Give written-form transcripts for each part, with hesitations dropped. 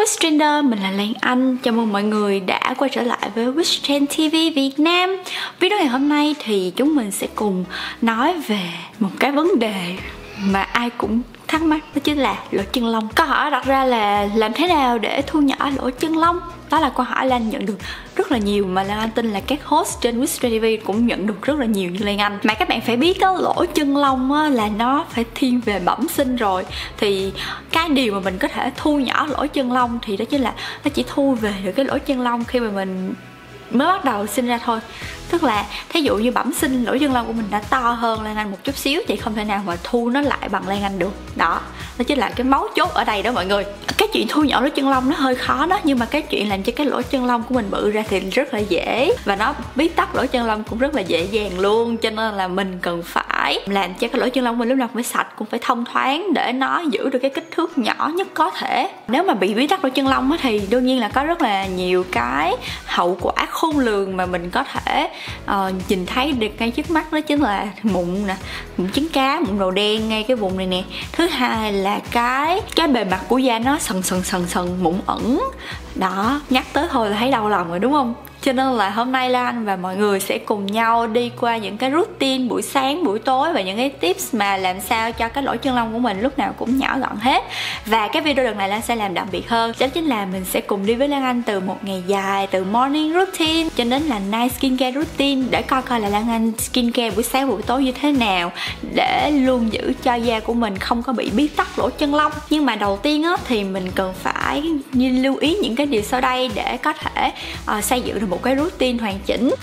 Witch Trender, mình là Lan Anh. Chào mừng mọi người đã quay trở lại với Witch Trend TV Việt Nam. Video ngày hôm nay thì chúng mình sẽ cùng nói về một cái vấn đề mà ai cũng thắc mắc, đó chính là lỗ chân lông. Câu hỏi đặt ra là làm thế nào để thu nhỏ lỗ chân lông? Đó là câu hỏi Lan nhận được rất là nhiều, mà Lan Anh tin là các host trên Witch Trend TV cũng nhận được rất là nhiều như Lan Anh. Mà các bạn phải biết đó, lỗ chân lông á, là nó phải thiên về bẩm sinh rồi. Thì cái điều mà mình có thể thu nhỏ lỗ chân lông thì đó chính là nó chỉ thu về được cái lỗ chân lông khi mà mình mới bắt đầu sinh ra thôi. Tức là thí dụ như bẩm sinh lỗ chân lông của mình đã to hơn Lan Anh một chút xíu thì không thể nào mà thu nó lại bằng Lan Anh được. Đó chính là cái mấu chốt ở đây đó mọi người. Cái chuyện thu nhỏ lỗ chân lông nó hơi khó đó, nhưng mà cái chuyện làm cho cái lỗ chân lông của mình bự ra thì rất là dễ, và nó bí tắc lỗ chân lông cũng rất là dễ dàng luôn. Cho nên là mình cần phải làm cho cái lỗ chân lông mình lúc nào cũng phải sạch, cũng phải thông thoáng để nó giữ được cái kích thước nhỏ nhất có thể. Nếu mà bị bí tắc lỗ chân lông thì đương nhiên là có rất là nhiều cái hậu quả khôn lường mà mình có thể nhìn thấy được ngay trước mắt. Đó chính là mụn nè, mụn trứng cá, mụn đầu đen ngay cái vùng này nè. Thứ hai là cái bề mặt của da nó sần mụn ẩn. Đó, nhắc tới thôi là thấy đau lòng rồi đúng không? Cho nên là hôm nay Lan và mọi người sẽ cùng nhau đi qua những cái routine buổi sáng, buổi tối và những cái tips mà làm sao cho cái lỗ chân lông của mình lúc nào cũng nhỏ gọn hết. Và cái video lần này Lan sẽ làm đặc biệt hơn, đó chính là mình sẽ cùng đi với Lan Anh từ một ngày dài, từ morning routine cho đến là night skincare routine, để coi là Lan Anh skincare buổi sáng buổi tối như thế nào để luôn giữ cho da của mình không có bị bí tắc lỗ chân lông. Nhưng mà đầu tiên thì mình cần phải lưu ý những cái điều sau đây để có thể xây dựng được một cái routine hoàn chỉnh.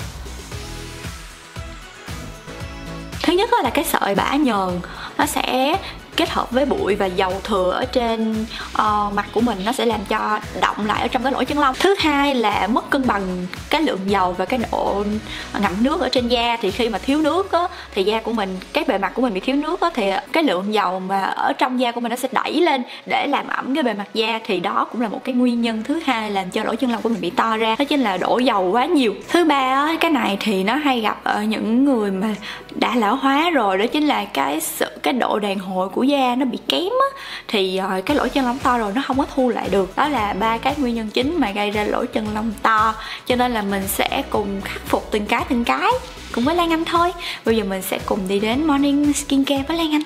Thứ nhất là cái sợi bã nhờn, nó sẽ kết hợp với bụi và dầu thừa ở trên mặt của mình, nó sẽ làm cho động lại ở trong cái lỗ chân lông. Thứ hai là mất cân bằng cái lượng dầu và cái độ ngậm nước ở trên da. Thì khi mà thiếu nước thì da của mình, cái bề mặt của mình bị thiếu nước thì cái lượng dầu mà ở trong da của mình nó sẽ đẩy lên để làm ẩm cái bề mặt da. Thì đó cũng là một cái nguyên nhân thứ hai làm cho lỗ chân lông của mình bị to ra, đó chính là đổ dầu quá nhiều. Thứ ba cái này thì nó hay gặp ở những người mà đã lão hóa rồi, đó chính là cái độ đàn hồi của da nó bị kém thì cái lỗ chân lông to rồi nó không có thu lại được. Đó là ba cái nguyên nhân chính mà gây ra lỗ chân lông to. Cho nên là mình sẽ cùng khắc phục từng cái cùng với Lan Anh thôi. Bây giờ mình sẽ cùng đi đến morning skincare với Lan Anh.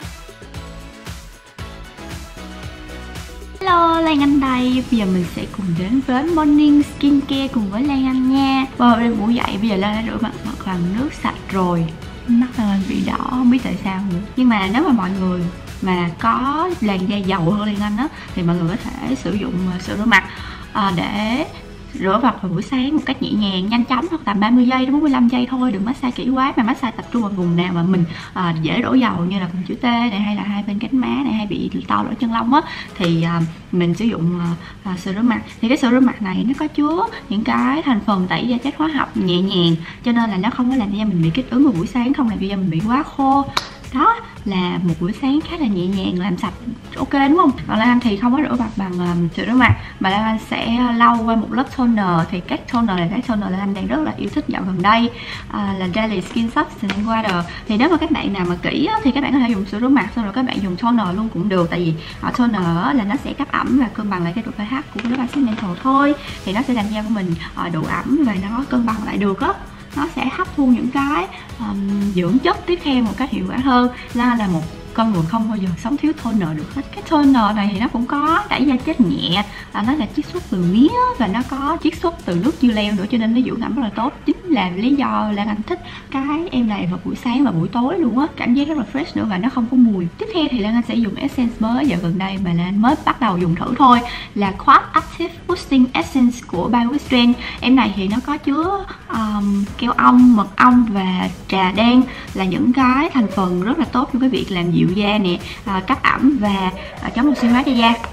Hello, Lan Anh đây. Bây giờ mình sẽ cùng đến với morning skincare cùng với Lan Anh nha. Bên ngủ dậy bây giờ Lan đã rửa mặt bằng nước sạch rồi. Mắt Lan bị đỏ, không biết tại sao nữa. Nhưng mà nếu mà mọi người mà có làn da dầu hơn Lan Anh thì mọi người có thể sử dụng sữa rửa mặt để rửa mặt vào buổi sáng một cách nhẹ nhàng, nhanh chóng, hoặc tầm 30 giây đến 45 giây thôi, đừng massage kỹ quá, mà massage tập trung vào vùng nào mà mình dễ đổ dầu, như là vùng chữ T này, hay là hai bên cánh má này, hay bị to lỗ chân lông thì mình sử dụng sữa rửa mặt. Thì cái sữa rửa mặt này nó có chứa những cái thành phần tẩy da chất hóa học nhẹ nhàng, cho nên là nó không có làm cho da mình bị kích ứng vào buổi sáng, không làm cho da mình bị quá khô. Đó là một buổi sáng khá là nhẹ nhàng, làm sạch, ok đúng không? Còn Lan Anh thì không có rửa mặt bằng sữa rửa mặt, mà Lan Anh sẽ lau qua một lớp toner. Thì các toner là các toner Lan Anh đang rất là yêu thích dạo gần đây, là Daily Skin Substance Water. Thì nếu mà các bạn nào mà kỹ thì các bạn có thể dùng sữa rửa mặt xong rồi các bạn dùng toner luôn cũng được, tại vì toner là nó sẽ cấp ẩm và cân bằng lại cái độ pH của lớp axit menthol thôi, thì nó sẽ làm da của mình độ ẩm và nó cân bằng lại được nó sẽ hấp thu những cái dưỡng chất tiếp theo một cách hiệu quả hơn. Là một con người không bao giờ sống thiếu toner được hết. Cái toner này thì nó cũng có tẩy da chết nhẹ, nó là chiết xuất từ mía và nó có chiết xuất từ nước dưa leo nữa, cho nên nó dưỡng ẩm rất là tốt. Chính là lý do Lan Anh thích cái em này vào buổi sáng và buổi tối luôn cảm giác rất là fresh nữa và nó không có mùi. Tiếp theo thì Lan Anh sẽ dùng essence mới dạo gần đây mà Lan Anh mới bắt đầu dùng thử thôi, là Quad Active Boosting Essence của By Witch Trend. Em này thì nó có chứa keo ong, mật ong và trà đen, là những cái thành phần rất là tốt cho cái việc làm dịu da nè, cấp ẩm và chống oxy hóa cho da.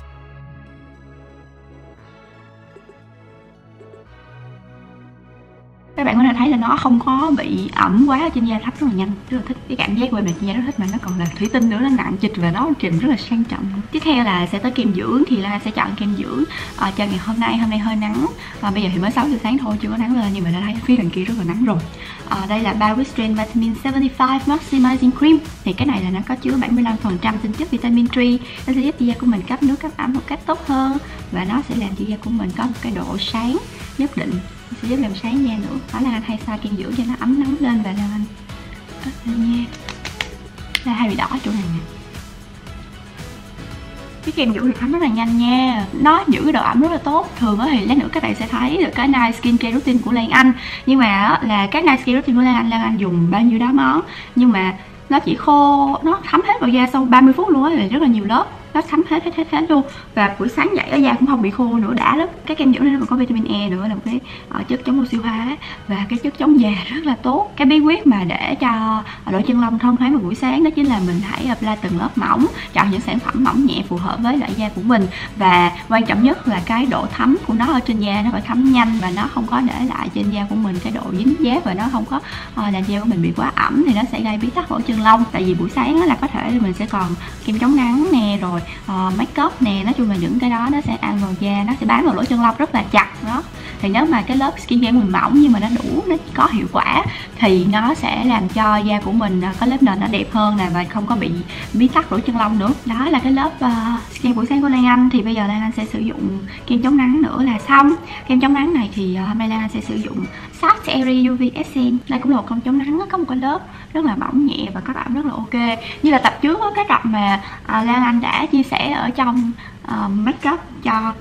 Các bạn có thể thấy là nó không có bị ẩm quá ở trên da, thấm rất là nhanh, rất là thích cái cảm giác bề mặt trên da, rất thích, mà nó còn là thủy tinh nữa, nó nặng trịch và nó trình rất là sang trọng. Tiếp theo là sẽ tới kem dưỡng, thì Lan sẽ chọn kem dưỡng cho ngày hôm nay hơi nắng. Bây giờ thì mới 6 giờ sáng thôi, chưa có nắng lên, nhưng mà đã thấy phía đằng kia rất là nắng rồi. Đây là By Wishtrend Vitamin 75 Maximizing Cream. Thì cái này là nó có chứa 75% tinh chất vitamin D, nó sẽ giúp da của mình cấp nước cấp ẩm một cách tốt hơn, và nó sẽ làm cho da của mình có một cái độ sáng nhất định, sẽ giúp làm sáng da nữa. Đó là anh hay xoa kem dưỡng cho nó ấm nóng lên, và làm anh lên nha. Là hay bị đỏ chỗ này nè. Cái kem dưỡng thì thấm rất là nhanh nha, nó giữ cái độ ẩm rất là tốt. Thường thì lát nữa các bạn sẽ thấy được cái Night Skincare Routine của Lan Anh, nhưng mà là các Night Skincare Routine của Lan Anh dùng bao nhiêu đó món, nhưng mà nó chỉ khô, nó thấm hết vào da sau 30 phút luôn á, là rất là nhiều lớp, nó thấm hết luôn. Và buổi sáng dậy ở da cũng không bị khô nữa, đã lắm. Cái kem dưỡng này nó còn có vitamin E nữa, là một cái chất chống oxy hóa và cái chất chống già rất là tốt. Cái bí quyết mà để cho lỗ chân lông thông thoáng vào buổi sáng đó chính là mình hãy apply từng lớp mỏng, chọn những sản phẩm mỏng nhẹ phù hợp với loại da của mình, và quan trọng nhất là cái độ thấm của nó ở trên da nó phải thấm nhanh, và nó không có để lại trên da của mình cái độ dính dáp, và nó không có làm da của mình bị quá ẩm, thì nó sẽ gây bí tắc lỗ chân lông. Tại vì buổi sáng là có thể mình sẽ còn kem chống nắng nè, rồi make up nè, nói chung là những cái đó nó sẽ ăn vào da, nó sẽ bám vào lỗ chân lông rất là chặt đó. Thì nếu mà cái lớp skincare mình mỏng nhưng mà nó đủ, nó có hiệu quả, thì nó sẽ làm cho da của mình có lớp nền nó đẹp hơn nè, và không có bị bí tắc lỗ chân lông nữa. Đó là cái lớp skincare buổi sáng của Lan Anh. Thì bây giờ Lan Anh sẽ sử dụng kem chống nắng nữa là xong. Kem chống nắng này thì hôm nay Lan Anh sẽ sử dụng Soft Airy UV Essence. Đây cũng là một con chống nắng, có một cái lớp rất là mỏng nhẹ và có độ rất là ok. Như là tập trước cái tập mà Lan Anh đã chia sẻ ở trong make up cho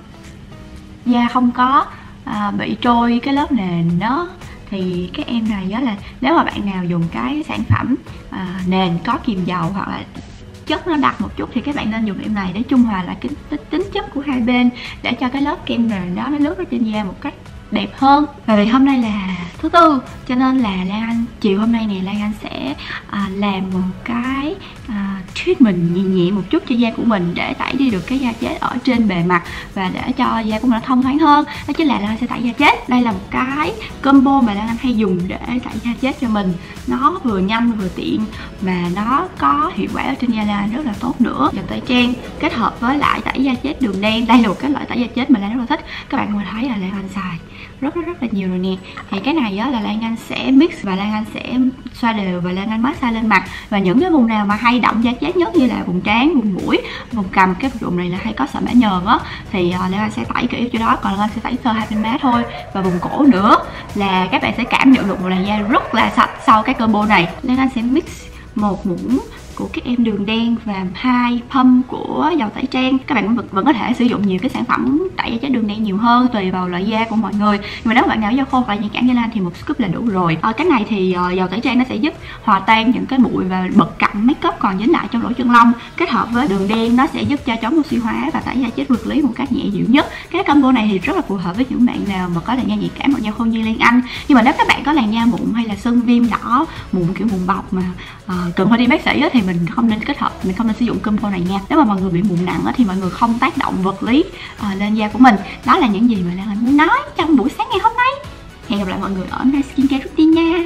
da không có bị trôi cái lớp nền đó, thì cái em này đó là nếu mà bạn nào dùng cái sản phẩm nền có kiềm dầu hoặc là chất nó đặc một chút, thì các bạn nên dùng em này để trung hòa lại cái tính chất của hai bên, để cho cái lớp kem nền đó nó lướt ở trên da một cách đẹp hơn. Và vì hôm nay là thứ tư, cho nên là Lan Anh chiều hôm nay nè, Lan Anh sẽ làm một cái treatment nhẹ nhẹ một chút cho da của mình, để tẩy đi được cái da chết ở trên bề mặt, và để cho da của mình nó thông thoáng hơn. Đó chính là Lan Anh sẽ tẩy da chết. Đây là một cái combo mà Lan Anh hay dùng để tẩy da chết cho mình. Nó vừa nhanh vừa tiện, mà nó có hiệu quả ở trên da Lan Anh rất là tốt nữa. Dầu tẩy trang kết hợp với lại tẩy da chết đường đen, đây là một cái loại tẩy da chết mà Lan rất là thích. Các bạn có thấy là Lan Anh xài rất là nhiều rồi nè. Thì cái này á là Lan Anh sẽ mix, và Lan Anh sẽ xoa đều, và Lan Anh massage lên mặt. Và những cái vùng nào mà hay đọng da chết nhất, như là vùng trán, vùng mũi, vùng cằm, cái vùng này là hay có sạm bã nhờn á, thì Lan Anh sẽ tẩy kỹ chỗ đó. Còn Lan Anh sẽ tẩy sơ hai bên má thôi, và vùng cổ nữa, là các bạn sẽ cảm nhận được một làn da rất là sạch sau cái combo này. Lan Anh sẽ mix một muỗng của các em đường đen và 2 pump của dầu tẩy trang. Các bạn vẫn có thể sử dụng nhiều cái sản phẩm tẩy da chết đường đen nhiều hơn, tùy vào loại da của mọi người. Nhưng mà nếu bạn nào da khô hoặc nhạy cảm như Lan thì một scoop là đủ rồi. Cái này thì dầu tẩy trang nó sẽ giúp hòa tan những cái bụi và bật cặn make up còn dính lại trong lỗ chân lông, kết hợp với đường đen nó sẽ giúp cho chống oxy hóa và tẩy da chết vật lý một cách nhẹ dịu nhất. Cái combo này thì rất là phù hợp với những bạn nào mà có làn da nhạy cảm hoặc da khô như Lan Anh. Nhưng mà nếu các bạn có làn da mụn hay là sưng viêm đỏ, mụn kiểu mụn bọc mà cần phải đi bác sĩ thì mình không nên kết hợp, mình không nên sử dụng combo này nha. Nếu mà mọi người bị mụn nặng thì mọi người không tác động vật lý lên da của mình. Đó là những gì mà Lan Anh muốn nói trong buổi sáng ngày hôm nay. Hẹn gặp lại mọi người ở Night Skincare Routine nha.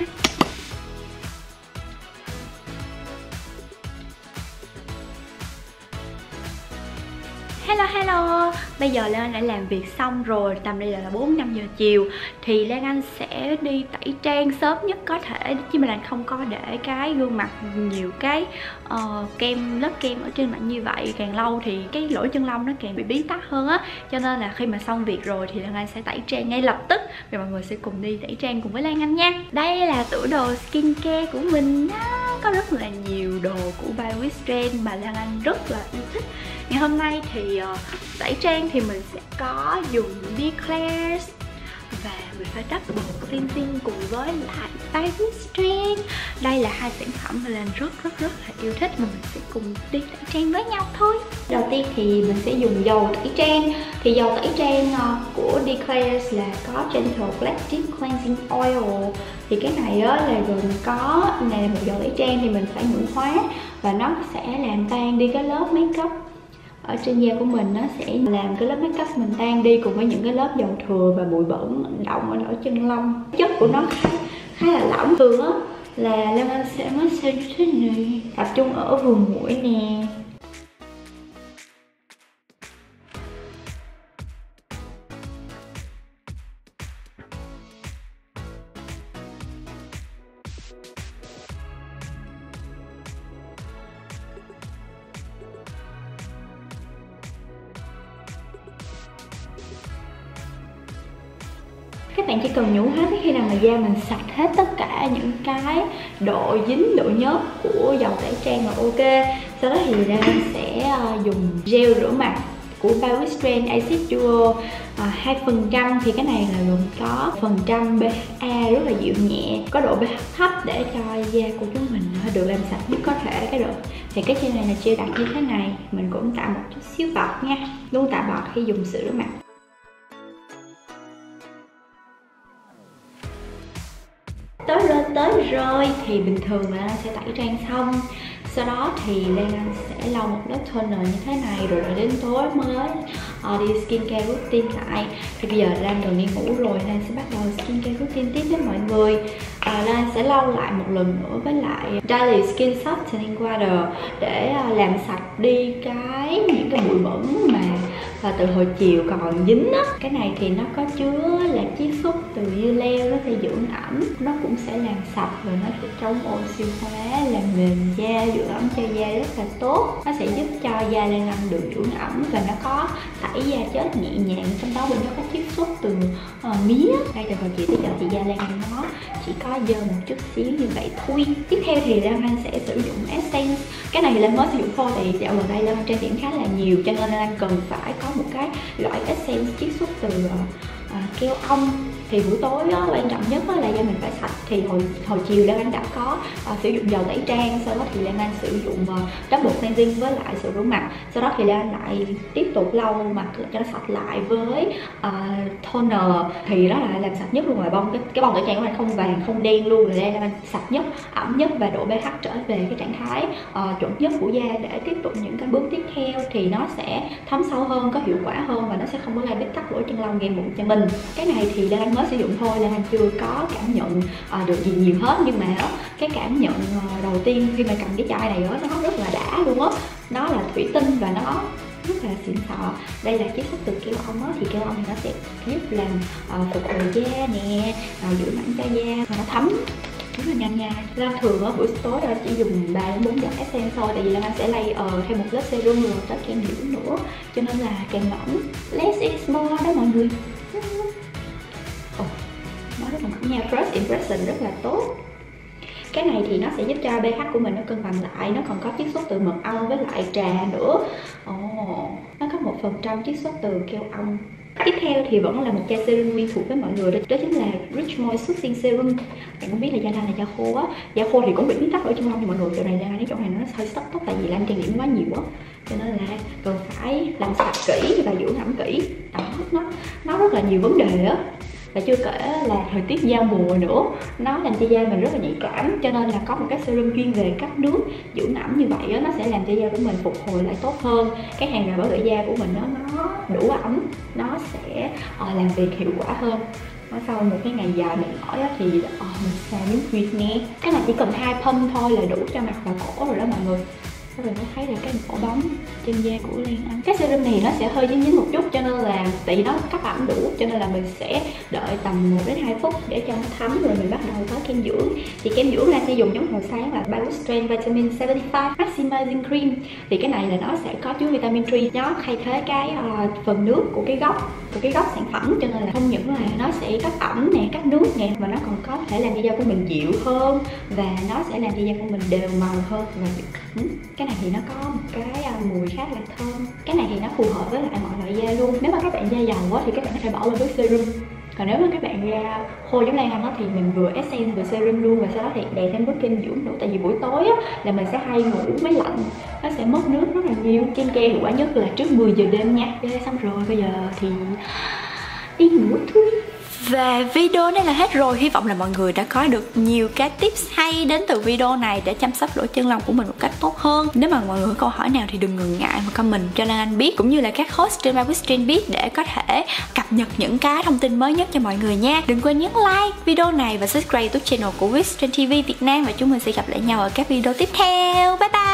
Hello, bây giờ Lan Anh đã làm việc xong rồi, tầm đây là 4-5 giờ chiều. Thì Lan Anh sẽ đi tẩy trang sớm nhất có thể, chứ mà Lan không có để cái gương mặt nhiều cái lớp kem ở trên mặt như vậy. Càng lâu thì cái lỗ chân lông nó càng bị bí tắc hơn á. Cho nên là khi mà xong việc rồi thì Lan Anh sẽ tẩy trang ngay lập tức, và mọi người sẽ cùng đi tẩy trang cùng với Lan Anh nha. Đây là tủ đồ skincare của mình đó. Có rất là nhiều đồ của By Wishtrend mà Lan Anh rất là yêu thích. Ngày hôm nay thì tẩy trang thì mình sẽ có dùng Declare và mình phải double cleansing cùng với lại By Wishtrend. Đây là hai sản phẩm mà Lan rất là yêu thích, mà mình sẽ cùng đi tẩy trang với nhau thôi. Đầu tiên thì mình sẽ dùng dầu tẩy trang. Thì dầu tẩy trang của Declare là có Gentle Black Deep Cleansing Oil. Thì cái này á là gồm có này là một dầu tẩy trang thì mình phải nhũ hóa, và nó sẽ làm tan đi cái lớp make up ở trên da của mình, nó sẽ làm cái lớp make up mình tan đi cùng với những cái lớp dầu thừa và bụi bẩn đọng ở lỗ chân lông. Chất của nó khá là lỏng. Thường á là Lan Anh sẽ massage như thế này, tập trung ở vùng mũi nè. Các bạn chỉ cần nhủ hết khi nào mà da mình sạch hết tất cả những cái độ dính, độ nhớt của dầu tẩy trang là ok. Sau đó thì Lan sẽ dùng gel rửa mặt của By Wishtrend Acid Duo 2%. Thì cái này là gồm có phần trăm BHA rất là dịu nhẹ, có độ pH thấp để cho da của chúng mình được làm sạch nhất có thể. Thì cái trên này là chưa đặt như thế này. Mình cũng tạo một chút xíu bọt nha, luôn tạo bọt khi dùng sữa rửa mặt. Tới rồi thì bình thường là Lan sẽ tẩy trang xong, sau đó thì Lan Anh sẽ lau một lớp toner như thế này, rồi đến tối mới đi skincare routine lại. Thì bây giờ Lan gần đi ngủ rồi, Lan sẽ bắt đầu skincare routine tiếp với mọi người. Lan sẽ lau lại một lần nữa với lại Daily Skin Softening Water để làm sạch đi những cái bụi bẩn mà từ hồi chiều còn dính á. Cái này thì nó có chứa là chiết xuất từ dưa leo, nó sẽ dưỡng ẩm, nó cũng sẽ làm sạch rồi nó sẽ chống oxy hóa, làm mềm da, dưỡng ẩm cho da rất là tốt. Nó sẽ giúp cho da Lan Anh được dưỡng ẩm và nó có tẩy da chết nhẹ nhàng, trong đó bên nó có chiết xuất từ mía. Ngay từ hồi chiều tới giờ thì da Lan Anh nó chỉ có dơ một chút xíu như vậy thôi. Tiếp theo thì Lan Anh sẽ sử dụng essence. Cái này thì Lan mới sử dụng thôi, thì dạo gần đây Lan Anh trang điểm khá là nhiều, cho nên Lan cần phải có một cái loại essence chiết xuất từ keo ong. Thì buổi tối đó, quan trọng nhất là da mình phải sạch. Thì hồi chiều Lan Anh đã có sử dụng dầu tẩy trang, sau đó thì Lan Anh sử dụng double cleansing với lại sữa rửa mặt. Sau đó thì Lan Anh lại tiếp tục lau mặt cho nó sạch lại với toner. Thì đó là làm sạch nhất luôn rồi. Cái bông tẩy trang của Lan không vàng không đen luôn, rồi Lan Anh sạch nhất, ẩm nhất và độ pH trở về cái trạng thái chuẩn nhất của da để tiếp tục những cái bước tiếp theo. Thì nó sẽ thấm sâu hơn, có hiệu quả hơn và nó sẽ không có gây bít tắc lỗ chân lông, gây mụn cho mình. Cái này thì Lan Anh mới sử dụng thôi, Lan Anh chưa có cảm nhận được gì nhiều hết. Nhưng mà cái cảm nhận đầu tiên khi mà cầm cái chai này nó rất là đã luôn á. Nó là thủy tinh và nó rất là xịn sò. Đây là chiết xuất từ keo ong á, thì keo ong thì nó sẽ giúp làm phục hồi da nè, dưỡng ẩm cho da và nó thấm rất là nhanh nha. Lan thường ở buổi tối ra chỉ dùng 3 đến 4 giọt essence thôi, tại vì Lan Anh sẽ thêm một lớp serum rồi tới kem dưỡng nữa, cho nên là càng mỏng. Less is more đó mọi người. Nó rất là mỏng nha, first impression rất là tốt. Cái này thì nó sẽ giúp cho pH của mình nó cân bằng lại. Nó còn có chiết xuất từ mật ong với lại trà nữa. Nó có 1% chiết xuất từ keo ong. Tiếp theo thì vẫn là một chai serum quen thuộc với mọi người, đó chính là Rich Moisturizing Serum. Bạn cũng biết là da Lan là da khô á, da khô thì cũng bị bít tắc lỗ chân lông, nhưng mọi người chỗ này Lan cái chỗ này nó hơi sốc tóc, tại vì Lan trang điểm quá nhiều á, cho nên là cần phải làm sạch kỹ và dưỡng ẩm kỹ. Đó, nó rất là nhiều vấn đề á. Và chưa kể là thời tiết giao mùa nữa, nó làm cho da mình rất là nhạy cảm, cho nên là có một cái serum chuyên về cấp nước dưỡng ẩm như vậy đó, nó sẽ làm cho da của mình phục hồi lại tốt hơn. Cái hàng rào bảo vệ da của mình nó đủ ẩm, nó sẽ làm việc hiệu quả hơn. Sau một cái ngày dài mệt mỏi thì mình xài miếng huyệt nè. Cái này chỉ cần 2 pump thôi là đủ cho mặt và cổ rồi đó mọi người. Các bạn có thấy là cái mỏ bóng trên da của Lan Anh. Cái serum này nó sẽ hơi dính một chút, cho nên là tại vì nó cấp ẩm đủ, cho nên là mình sẽ đợi tầm 1 đến 2 phút để cho nó thấm rồi mình bắt đầu có kem dưỡng. Thì kem dưỡng Lan sẽ dùng giống màu sáng là By Wishtrend Vitamin 75 Maximizing Cream. Thì cái này là nó sẽ có chứa vitamin 3, nó thay thế cái phần nước của cái gốc sản phẩm, cho nên là không những là nó sẽ cấp ẩm nè, cấp nước nè, mà nó còn có thể làm cho da của mình dịu hơn và nó sẽ làm cho da của mình đều màu hơn và dịu. Cái này thì nó có một cái mùi khá là thơm. Cái này thì nó phù hợp với lại mọi loại da luôn. Nếu mà các bạn da dầu quá thì các bạn có thể bỏ qua với serum. Còn nếu mà các bạn da khô giống Lan Anh thì mình vừa essence vừa serum luôn, và sau đó thì đè thêm bước kem dưỡng nữa. Tại vì buổi tối là mình sẽ hay ngủ máy lạnh, nó sẽ mất nước rất là nhiều. Skincare hiệu quả nhất là trước 10 giờ đêm nha. Xong rồi bây giờ thì đi ngủ thôi. Và video này là hết rồi. Hy vọng là mọi người đã có được nhiều cái tips hay đến từ video này để chăm sóc lỗ chân lông của mình một cách tốt hơn. Nếu mà mọi người có câu hỏi nào thì đừng ngần ngại mà comment cho Lan Anh biết, cũng như là các host trên MyWithTrend biết, để có thể cập nhật những cái thông tin mới nhất cho mọi người nha. Đừng quên nhấn like video này và subscribe YouTube channel của WithTrend TV Việt Nam, và chúng mình sẽ gặp lại nhau ở các video tiếp theo. Bye bye.